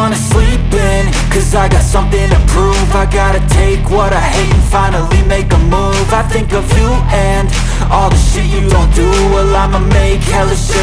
wanna sleep in, cause I got something to prove. I gotta take what I hate and finally make a move. I think of you and all the shit you don't do. Well, I'ma make hella shit